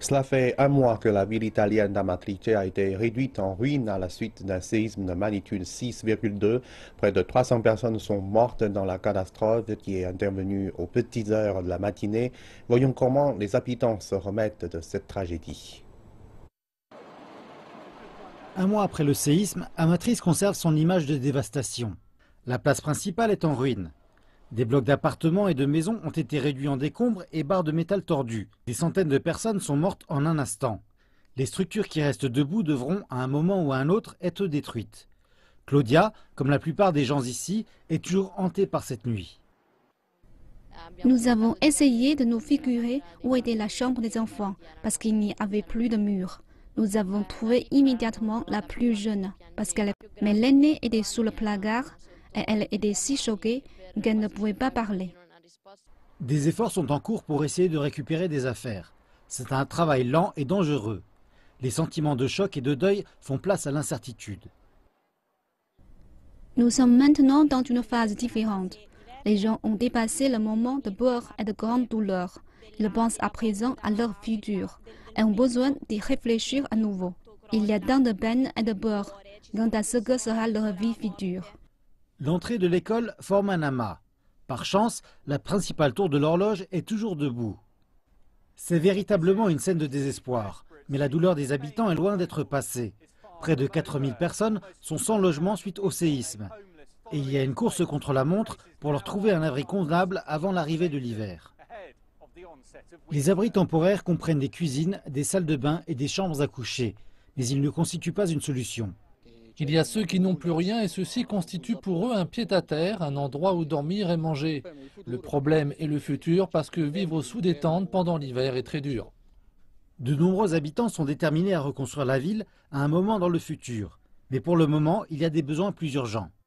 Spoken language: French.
Cela fait un mois que la ville italienne d'Amatrice a été réduite en ruine à la suite d'un séisme de magnitude 6,2. Près de 300 personnes sont mortes dans la catastrophe qui est intervenue aux petites heures de la matinée. Voyons comment les habitants se remettent de cette tragédie. Un mois après le séisme, Amatrice conserve son image de dévastation. La place principale est en ruine. Des blocs d'appartements et de maisons ont été réduits en décombres et barres de métal tordues. Des centaines de personnes sont mortes en un instant. Les structures qui restent debout devront, à un moment ou à un autre, être détruites. Claudia, comme la plupart des gens ici, est toujours hantée par cette nuit. Nous avons essayé de nous figurer où était la chambre des enfants, parce qu'il n'y avait plus de mur. Nous avons trouvé immédiatement la plus jeune, mais l'aînée était sous le placard et elle était si choquée qu'elle ne pouvait pas parler. Des efforts sont en cours pour essayer de récupérer des affaires. C'est un travail lent et dangereux. Les sentiments de choc et de deuil font place à l'incertitude. Nous sommes maintenant dans une phase différente. Les gens ont dépassé le moment de peur et de grande douleur. Ils pensent à présent à leur futur et ont besoin d'y réfléchir à nouveau. Il y a tant de peine et de peur quant à ce que sera leur vie future. L'entrée de l'école forme un amas. Par chance, la principale tour de l'horloge est toujours debout. C'est véritablement une scène de désespoir, mais la douleur des habitants est loin d'être passée. Près de 4000 personnes sont sans logement suite au séisme. Et il y a une course contre la montre pour leur trouver un abri convenable avant l'arrivée de l'hiver. Les abris temporaires comprennent des cuisines, des salles de bain et des chambres à coucher, mais ils ne constituent pas une solution. Il y a ceux qui n'ont plus rien et ceci constitue pour eux un pied-à-terre, un endroit où dormir et manger. Le problème est le futur parce que vivre sous des tentes pendant l'hiver est très dur. De nombreux habitants sont déterminés à reconstruire la ville à un moment dans le futur. Mais pour le moment, il y a des besoins plus urgents.